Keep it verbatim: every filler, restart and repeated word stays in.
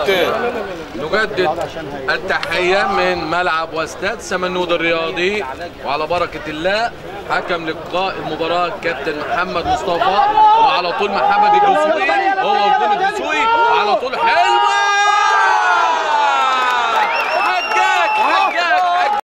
نجدد التحية من ملعب واستاد سمنود الرياضي، وعلى بركة الله حكم لقاء المباراة كابتن محمد مصطفى، وعلى طول محمد الدسوقي هو وجون الدسوقي، وعلى طول حلو